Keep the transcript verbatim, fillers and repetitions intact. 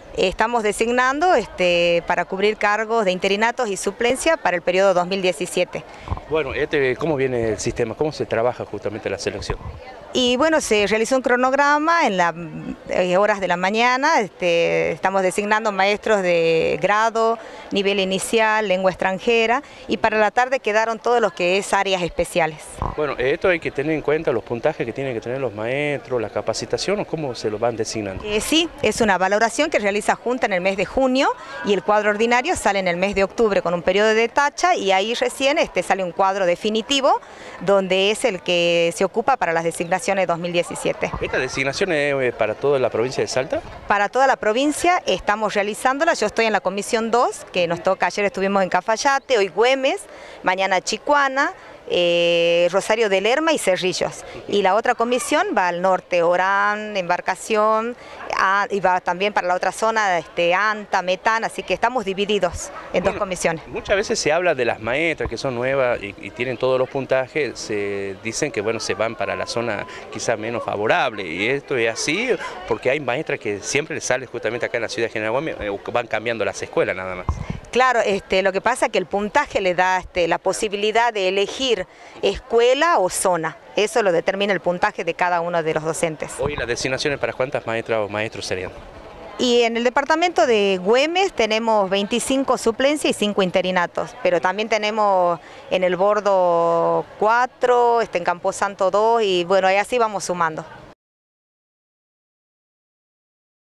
Estamos designando este, para cubrir cargos de interinatos y suplencia para el periodo dos mil diecisiete. Bueno, este, ¿cómo viene el sistema? ¿Cómo se trabaja justamente la selección? Y bueno, se realizó un cronograma en las horas de la mañana, este, estamos designando maestros de grado, nivel inicial, lengua extranjera, y para la tarde quedaron todos los que es áreas especiales. Bueno, esto hay que tener en cuenta los puntajes que tienen que tener los maestros, la capacitación o cómo se los van designando. Eh, sí, es una valoración que realiza Junta en el mes de junio y el cuadro ordinario sale en el mes de octubre con un periodo de tacha y ahí recién este, sale un cuadro definitivo donde es el que se ocupa para las designaciones dos mil diecisiete. ¿Esta designación es para toda la provincia de Salta? Para toda la provincia estamos realizándola, yo estoy en la comisión dos, que nos toca, ayer estuvimos en Cafayate, hoy Güemes, mañana Chicuana, Eh, Rosario de Lerma y Cerrillos. Y la otra comisión va al norte, Orán, Embarcación, a, y va también para la otra zona, este, Anta, Metán, así que estamos divididos en bueno, dos comisiones. Muchas veces se habla de las maestras que son nuevas y, y tienen todos los puntajes, se dicen que bueno, se van para la zona quizás menos favorable, y esto es así porque hay maestras que siempre les salen justamente acá en la ciudad de General Güemes, eh, van cambiando las escuelas nada más. Claro, este, lo que pasa es que el puntaje le da este, la posibilidad de elegir escuela o zona. Eso lo determina el puntaje de cada uno de los docentes. Hoy las designaciones para cuántas maestras o maestros serían. Y en el departamento de Güemes tenemos veinticinco suplencias y cinco interinatos, pero también tenemos en el Bordo cuatro, este, en Camposanto dos y bueno, y así vamos sumando.